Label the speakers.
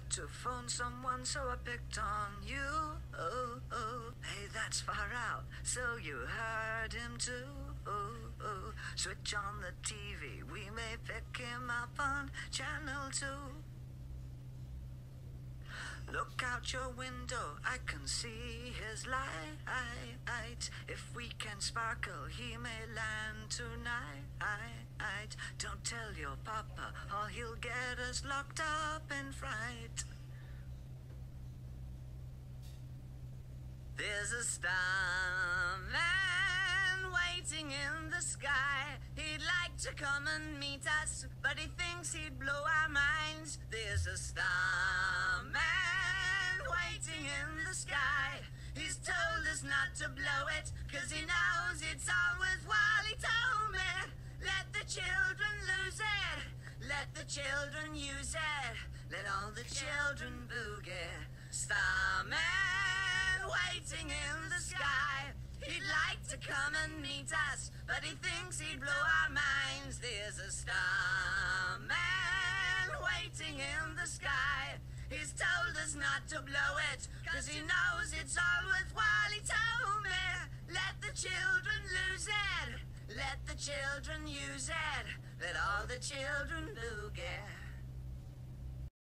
Speaker 1: had to phone someone, so I picked on you. Oh, oh, hey, that's far out. So you heard him too. Oh, oh, switch on the TV. We may pick him up on channel 2. Look out your window, I can see his light. If we can sparkle, he may land tonight. Don't tell your papa, or he'll get us locked up in fright. There's a starman waiting in the sky. He'd like to come and meet us, but he thinks he'd blow our minds. There's a starman waiting in the sky. He's told us not to blow it, 'cause he knows it's all worthwhile. He told me, let the children lose it, let the children use it, let all the children boogie. Starman waiting in the sky. He'd like to come and meet us, but he thinks he'd blow our minds. There's a starman waiting in the sky. He's told us not to blow it, 'cause he knows it's all worthwhile. He told me, let the children lose it, let the children use it, let all the children boogie.